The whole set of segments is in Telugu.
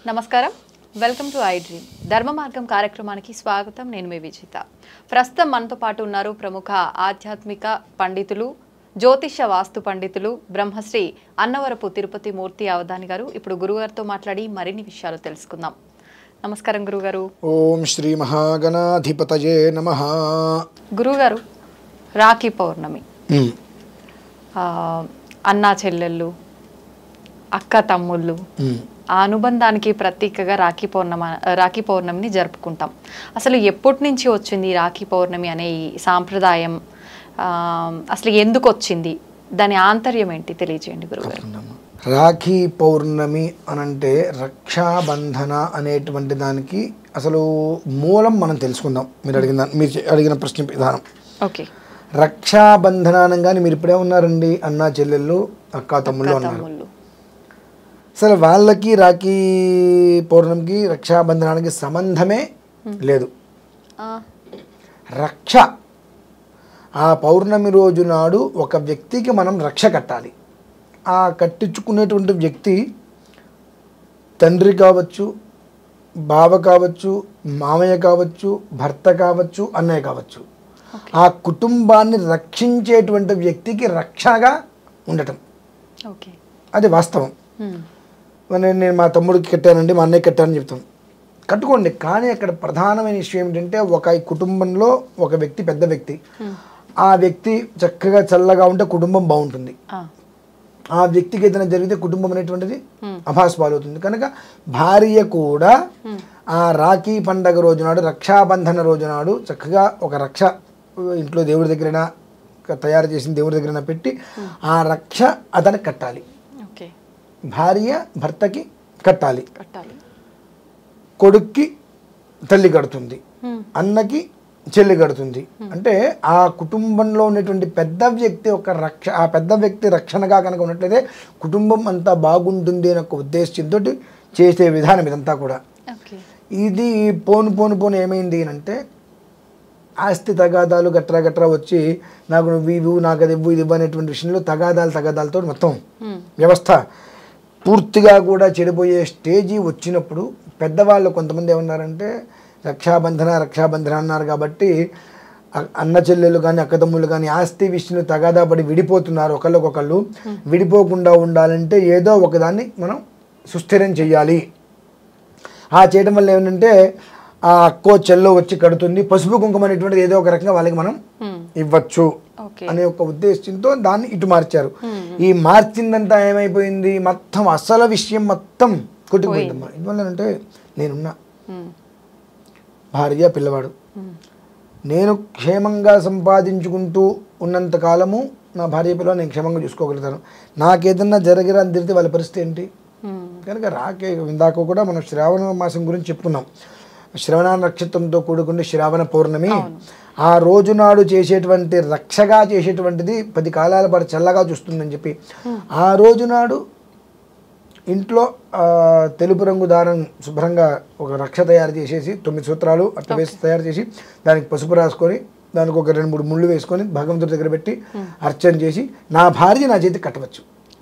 నమస్కారం, వెల్కమ్ టు ఐ డ్రీమ్. ధర్మ మార్గం కార్యక్రమానికి స్వాగతం. నేను మీ విజిత. ప్రస్తుతం మనతో పాటు ఉన్నారు ప్రముఖ ఆధ్యాత్మిక పండితులు, జ్యోతిష వాస్తు పండితులు బ్రహ్మశ్రీ అన్నవరపు తిరుపతి మూర్తి అవధాని గారు. ఇప్పుడు గురుగారితో మాట్లాడి మరిన్ని విషయాలు తెలుసుకుందాం. నమస్కారం గురుగారు. ఓం శ్రీ మహాగణాధిపతయే నమః. గురుగారు, రాఖీ పౌర్ణమి, అన్నా చెల్లెళ్ళు, అక్క తమ్ముళ్ళు, ఆ అనుబంధానికి ప్రతీకగా రాఖీ పౌర్ణమిని జరుపుకుంటాం. అసలు ఎప్పటి నుంచి వచ్చింది రాఖీ పౌర్ణమి అనే ఈ సాంప్రదాయం? అసలు ఎందుకు వచ్చింది? దాని ఆంతర్యం ఏంటి తెలియజేయండి గురుగారు. రాఖీ పౌర్ణమి అనంటే రక్షాబంధన అనేటువంటి దానికి అసలు మూలం మనం తెలుసుకుందాం. మీరు అడిగిన ప్రశ్న విధానం. ఓకే. రక్షాబంధన అనగానే మీరు ఇప్పుడే ఉన్నారండి, అన్నా చెల్లెళ్ళు, అక్క తమ్ముళ్ళు అన్నారు. అసలు వాళ్ళకి రాఖీ పౌర్ణమికి రక్షాబంధనానికి సంబంధమే లేదు. రక్ష, ఆ పౌర్ణమి రోజు నాడు ఒక వ్యక్తికి మనం రక్ష కట్టాలి. ఆ కట్టించుకునేటువంటి వ్యక్తి తండ్రి కావచ్చు, బావ కావచ్చు, మామయ్య కావచ్చు, భర్త కావచ్చు, అన్నయ్య కావచ్చు. ఆ కుటుంబాన్ని రక్షించేటువంటి వ్యక్తికి రక్షగా ఉండటం, అది వాస్తవం. నేను మా తమ్ముడికి కట్టానండి, మా అన్నయ్యకి కట్టానని చెప్తాను, కట్టుకోండి. కానీ అక్కడ ప్రధానమైన విషయం ఏంటంటే, ఒక కుటుంబంలో ఒక వ్యక్తి, పెద్ద వ్యక్తి, ఆ వ్యక్తి చక్కగా చల్లగా ఉంటే కుటుంబం బాగుంటుంది. ఆ వ్యక్తికి ఏదైనా జరిగితే కుటుంబం అనేటువంటిది అభాస్పాలవుతుంది. కనుక భార్య కూడా ఆ రాఖీ పండగ రోజు నాడు, రక్షాబంధన రోజు నాడు చక్కగా ఒక రక్ష ఇంట్లో దేవుడి దగ్గరైనా తయారు చేసిన దేవుడి దగ్గరైనా పెట్టి ఆ రక్ష అతనికి కట్టాలి. భార్య భర్తకి కట్టాలి, కొడుక్కి తల్లి కడుతుంది, అన్నకి చెల్లి కడుతుంది. అంటే ఆ కుటుంబంలో ఉన్నటువంటి పెద్ద వ్యక్తి ఒక రక్ష, ఆ పెద్ద వ్యక్తి రక్షణగా కనుక ఉన్నట్లయితే కుటుంబం అంతా బాగుంటుంది అనే ఒక ఉద్దేశంతో చేసే విధానం ఇదంతా కూడా. ఇది పోను ఏమైంది అంటే, ఆస్తి తగాదాలు గట్రా వచ్చి నాకు నువ్వు ఇవ్వు, నాకు అది ఇవ్వు, ఇది ఇవ్వు అనేటువంటి విషయంలో తగాదాలతో మొత్తం వ్యవస్థ పూర్తిగా కూడా చెడిపోయే స్టేజీ వచ్చినప్పుడు పెద్దవాళ్ళు కొంతమంది ఏమన్నారంటే, రక్షాబంధన అన్నారు కాబట్టి అన్న చెల్లెలు కానీ అక్క తమ్ముళ్ళు కానీ ఆస్తి విషయంలో తగాదా పడి విడిపోతున్నారు. ఒకళ్ళకొకళ్ళు విడిపోకుండా ఉండాలంటే ఏదో ఒకదాన్ని మనం సుస్థిరం చెయ్యాలి. ఆ చేయడం వల్ల ఏమంటే, ఆ అక్కో చెల్లో వచ్చి కడుతుంది, పసుపు కుంకుమ అనేటువంటిది ఏదో ఒక రకంగా వాళ్ళకి మనం ఇవ్వచ్చు అనే ఒక ఉద్దేశంతో దాన్ని ఇటు మార్చారు. ఈ మార్చిందంతా ఏమైపోయింది, మొత్తం అసలు విషయం మొత్తం కొట్టుకుపోయిందమ్మా. ఇదివల్ల అంటే, నేనున్నా, భార్య పిల్లవాడు, నేను క్షేమంగా సంపాదించుకుంటూ ఉన్నంత కాలము నా భార్య పిల్లవాడు నేను క్షేమంగా చూసుకోగలుగుతాను. నాకేదన్నా జరిగిరా అని తిరిగితే వాళ్ళ పరిస్థితి ఏంటి? కనుక రాకే ఇందాక కూడా మనం శ్రావణ మాసం గురించి చెప్పుకున్నాం. శ్రవణ నక్షత్రంతో కూడుకునే శ్రావణ పౌర్ణమి, ఆ రోజు నాడు చేసేటువంటి రక్షగా చేసేటువంటిది 10 కాలాల పాటు చల్లగా చూస్తుందని చెప్పి ఆ రోజు నాడు ఇంట్లో తెలుపు రంగు దారం శుభ్రంగా ఒక రక్ష తయారు చేసేసి 9 సూత్రాలు అట్లా వేసి తయారు చేసి దానికి పసుపు రాసుకొని దానికి ఒక 2-3 ముళ్ళు వేసుకొని భగవంతుడి దగ్గర పెట్టి అర్చన చేసి నా భార్య నా చేతికి కట్టవచ్చు,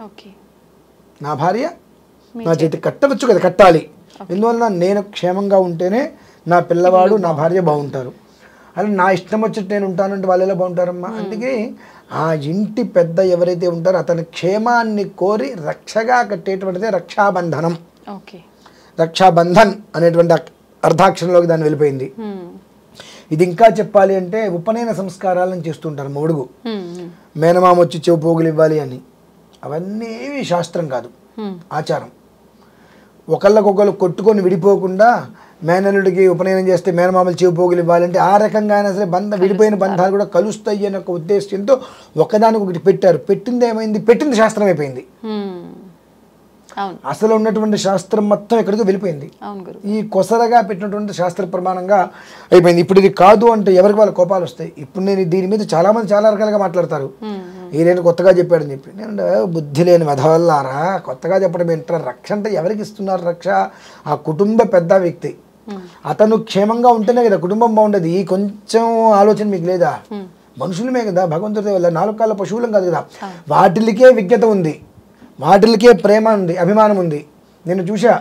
నా భార్య నా చేతికి కట్టవచ్చు కదా, కట్టాలి. ఎందువల్ల నేను క్షేమంగా ఉంటేనే నా పిల్లవాడు నా భార్య బాగుంటారు. అలా నా ఇష్టం వచ్చేట్టు నేను ఉంటానంటే వాళ్ళు ఎలా బాగుంటారమ్మా? అందుకే ఆ ఇంటి పెద్ద ఎవరైతే ఉంటారో అతని క్షేమాన్ని కోరి రక్షగా కట్టేటువంటిదే రక్షాబంధనం. రక్షాబంధన్ అనేటువంటి అర్ధాక్షరంలోకి దాన్ని వెళ్ళిపోయింది. ఇది ఇంకా చెప్పాలి అంటే, ఉపనయన సంస్కారాలను చేస్తుంటారు. మొగుడుగు మేనమామ వచ్చి చెవు పోగులు ఇవ్వాలి అని, అవన్నీ శాస్త్రం కాదు, ఆచారం. ఒకళ్ళకొకళ్ళు కొట్టుకొని విడిపోకుండా మేనల్లుడికి ఉపనయనం చేస్తే మేనమామలు చెవి పోగులు ఇవ్వాలంటే ఆ రకంగా అయినా సరే విడిపోయిన బంధాలు కూడా కలుస్తాయి అనే ఒక ఉద్దేశంతో ఒకదానికి ఒకటి పెట్టారు. పెట్టింది ఏమైంది, పెట్టింది శాస్త్రం అయిపోయింది. అసలు ఉన్నటువంటి శాస్త్రం మొత్తం ఎక్కడికి వెళ్ళిపోయింది. ఈ కొసరగా పెట్టినటువంటి శాస్త్ర ప్రమాణంగా అయిపోయింది. ఇప్పుడు ఇది కాదు అంటే ఎవరికి వాళ్ళ కోపాలు వస్తాయి. ఇప్పుడు నేను దీని మీద చాలా మంది చాలా రకాలుగా మాట్లాడతారు. ఈయన కొత్తగా చెప్పాడని చెప్పి, నేను బుద్ధి లేని వెధవల్లారా, కొత్తగా చెప్పడం ఏంటారు? రక్ష అంటే ఎవరికి ఇస్తున్నారు రక్ష? ఆ కుటుంబ పెద్ద వ్యక్తి, అతను క్షేమంగా ఉంటేనే కదా కుటుంబం బాగుండేది. ఈ కొంచెం ఆలోచన మీకు లేదా? మనుషులమే కదా, భగవంతుడి వల్ల 4 కాళ్ళ పశువులం కాదు కదా. వాటికే విజ్ఞత ఉంది, వాటికే ప్రేమ ఉంది, అభిమానం ఉంది. నేను చూసా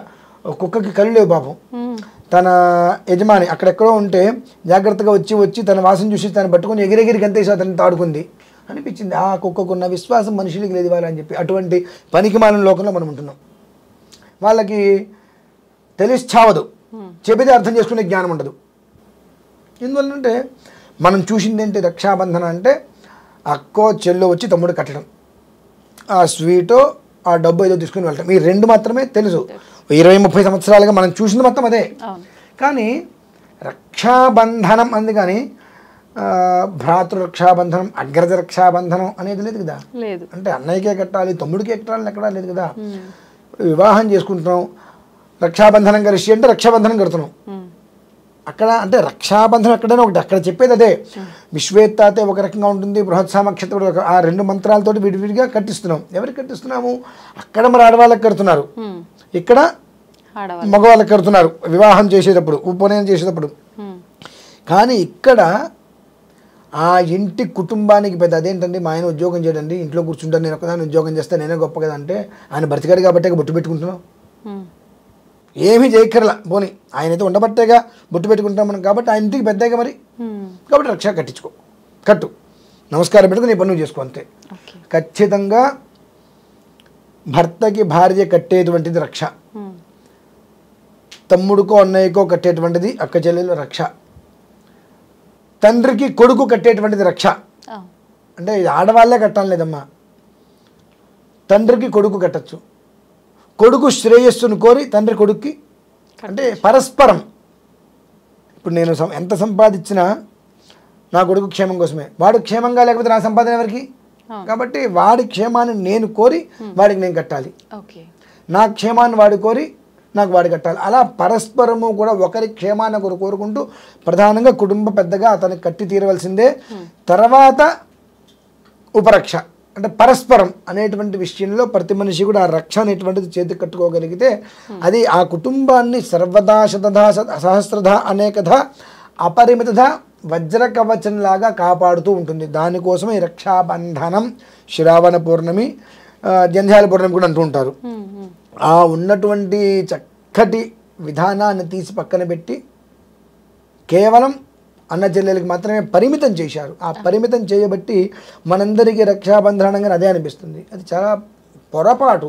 కుక్కకి కళ్ళు లేవు పాపం. తన యజమాని అక్కడెక్కడో ఉంటే జాగ్రత్తగా వచ్చి తన వాసన చూసి తను పట్టుకొని ఎగిరెగిరి గంతేసి అతన్ని తాడుకుంది అనిపించింది. ఆ కుక్కకున్న విశ్వాసం మనుషులకి లేదు వాళ్ళ అని చెప్పి. అటువంటి పనికిమాలిన లోకంలో మనం ఉంటున్నాం. వాళ్ళకి తెలిసి చావదు, చెబితే అర్థం చేసుకునే జ్ఞానం ఉండదు. ఎందువల్లంటే మనం చూసింది ఏంటి, రక్షాబంధన అంటే అక్కో చెల్లో వచ్చి తమ్ముడు కట్టడం, ఆ స్వీటో ఆ డబ్బు ఏదో తీసుకుని వెళ్ళటం, ఈ రెండు మాత్రమే తెలుసు. 20-30 సంవత్సరాలుగా మనం చూసింది మొత్తం అదే. కానీ రక్షాబంధనం అంది కానీ భ్రాతృ రక్షాబంధనం, అగ్రజ రక్షాబంధనం అనేది లేదు కదా. అంటే అన్నయ్యకే కట్టాలి, తమ్ముడికే కట్టాలని ఎక్కడా లేదు కదా. వివాహం చేసుకుంటున్నాం, రక్షాబంధనం కలిసి అంటే రక్షాబంధనం కడుతున్నాం. అక్కడ అంటే రక్షాబంధనం ఎక్కడైనా ఒకటి, అక్కడ చెప్పేది అదే. విశ్వేత్తాతే ఒక రకంగా ఉంటుంది, బృహత్సామక్షత్రుడు ఒక, ఆ 2 మంత్రాలతోటి విడివిడిగా కట్టిస్తున్నాం. ఎవరికి కట్టిస్తున్నాము? అక్కడ మరి ఆడవాళ్ళకి కడుతున్నారు, ఇక్కడ మగవాళ్ళకి కడుతున్నారు వివాహం చేసేటప్పుడు, ఉపనయనం చేసేటప్పుడు. కానీ ఇక్కడ ఆ ఇంటి కుటుంబానికి పెద్ద అదేంటండి, మా ఆయన ఉద్యోగం చేయడండి, ఇంట్లో కూర్చుంటాను, నేను ఒకదాన్ని ఉద్యోగం చేస్తే నేనే గొప్ప కదా అంటే, ఆయన బ్రతికాడు కాబట్టి బొట్టు పెట్టుకుంటున్నాం. ఏమీ చేయక్కర్లా, పోనీ ఆయన అయితే ఉండబట్టేగా బొట్టు పెట్టుకుంటాం మనం, కాబట్టి ఆయన ఇంటికి పెద్దగా మరి, కాబట్టి రక్ష కట్టించుకో, కట్టు, నమస్కారం పెట్టుకుని నీ పనులు చేసుకో అంతే. ఖచ్చితంగా భర్తకి భార్య కట్టేటువంటిది రక్ష, తమ్ముడికో అన్నయ్యకో కట్టేటువంటిది అక్క చెల్లెలు రక్ష, తండ్రికి కొడుకు కట్టేటువంటిది రక్ష. అంటే ఆడవాళ్ళే కట్టాలి లేదమ్మా, తండ్రికి కొడుకు కట్టచ్చు, కొడుకు శ్రేయస్సును కోరి తండ్రి కొడుక్కి, అంటే పరస్పరం. ఇప్పుడు నేను ఎంత సంపాదించినా నా కొడుకు క్షేమం కోసమే, వాడు క్షేమంగా లేకపోతే నా సంపాదన ఎవరికి? కాబట్టి వాడి క్షేమాన్ని నేను కోరి వాడికి నేను కట్టాలి, నా క్షేమాన్ని వాడు కోరి నాకు వాడు కట్టాలి. అలా పరస్పరము కూడా ఒకరి క్షేమాన్ని ఒకరు కోరుకుంటూ, ప్రధానంగా కుటుంబ పెద్దగా అతనికి కట్టి తీరవలసిందే. తర్వాత ఉపరక్ష అంటే పరస్పరం అనేటువంటి విషయంలో ప్రతి మనిషి కూడా ఆ రక్ష అనేటువంటిది చేతి కట్టుకోగలిగితే అది ఆ కుటుంబాన్ని సర్వదా శతధా సహస్రధ అనేకధ అపరిమితధ వజ్రకవచంలాగా కాపాడుతూ ఉంటుంది. దానికోసం ఈ రక్షాబంధనం, శ్రావణ పౌర్ణమి, జంధ్యాల పౌర్ణమి కూడా అంటూ ఉంటారు. ఆ ఉన్నటువంటి చక్కటి విధానాన్ని తీసి పక్కన పెట్టి కేవలం అన్న చెల్లెలకి మాత్రమే పరిమితం చేశారు. ఆ పరిమితం చేయబట్టి మనందరికీ రక్షాబంధనంగా అదే అనిపిస్తుంది. అది చాలా పొరపాటు.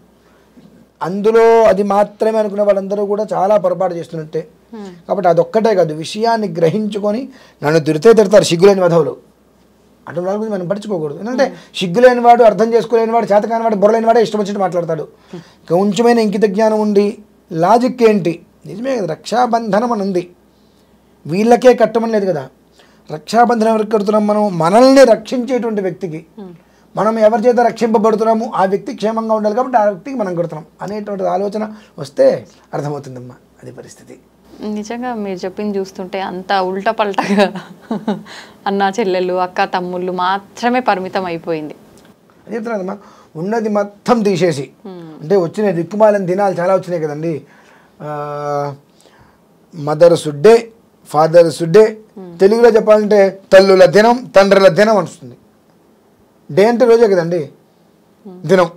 అందులో అది మాత్రమే అనుకునే వాళ్ళందరూ కూడా చాలా పొరపాటు చేస్తున్నట్టే. కాబట్టి అదొక్కటే కాదు, విషయాన్ని గ్రహించుకొని నన్ను తిడతారు సిగ్గులేని వధవులు, అటువంటి వాళ్ళ గురించి మనం పట్టించుకోకూడదు. ఎందుకంటే సిగ్గులేని వాడు, అర్థం చేసుకోలేని వాడు, చేతకాని వాడు, బుర్రలేని వాడే ఇష్టం వచ్చినట్టు మాట్లాడతాడు. కొంచెమైన ఇంకిత జ్ఞానం ఉండి లాజిక్ ఏంటి, నిజమే కదా రక్షాబంధనం అని ఉంది, వీళ్ళకే కట్టమని లేదు కదా. రక్షాబంధనం ఎవరికి కడుతున్నాం? మనం మనల్ని రక్షించేటువంటి వ్యక్తికి. మనం ఎవరి చేత రక్షింపబడుతున్నాము ఆ వ్యక్తి క్షేమంగా ఉండాలి కాబట్టి ఆ వ్యక్తికి మనం కడుతున్నాం అనేటువంటి ఆలోచన వస్తే అర్థమవుతుందమ్మా, అది పరిస్థితి. నిజంగా మీరు చెప్పింది చూస్తుంటే అంత ఉల్టా పల్టాగా అన్న చెల్లెళ్ళు, అక్క తమ్ముళ్ళు మాత్రమే పరిమితం అయిపోయింది. అది చెప్తున్నానమ్మా, ఉన్నది మొత్తం తీసేసి, అంటే వచ్చిన దిక్కుమాలని దినాలు చాలా వచ్చినాయి కదండి. మదర్స్ డే, ఫాదర్స్ డే, తెలుగులో చెప్పాలంటే తల్లుల దినం, తండ్రుల దినం అనిస్తుంది. డే అంటే రోజే కదండి, దినం.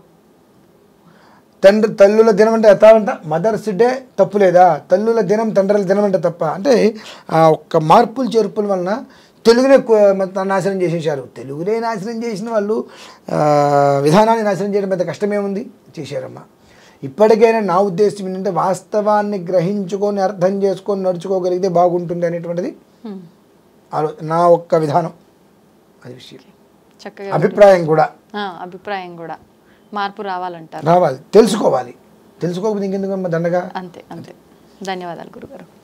తల్లుల దినం అంటే ఎత్తాలంట, మదర్స్ డే తప్పు లేదా, తల్లుల దినం తండ్రుల దినం అంటే తప్ప. అంటే ఆ ఒక్క మార్పులు చేర్పుల వలన తెలుగునే నాశనం చేసేసారు. తెలుగునే నాశనం చేసిన వాళ్ళు విధానాన్ని నాశనం చేయడం పెద్ద కష్టమేముంది, చేశారమ్మా. ఇప్పటికైనా నా ఉద్దేశం ఏంటంటే వాస్తవాన్ని గ్రహించుకొని అర్థం చేసుకొని నడుచుకోగలిగితే బాగుంటుంది అనేటువంటిది నా ఒక్క విధానం. అది విషయం. చక్కగా అభిప్రాయం కూడా మార్పు రావాలంటారు. రావాలి, తెలుసుకోవాలి, తెలుసుకోకపోతే ఇంకెందుకు దండగా. అంతే. ధన్యవాదాలు గురుగారు.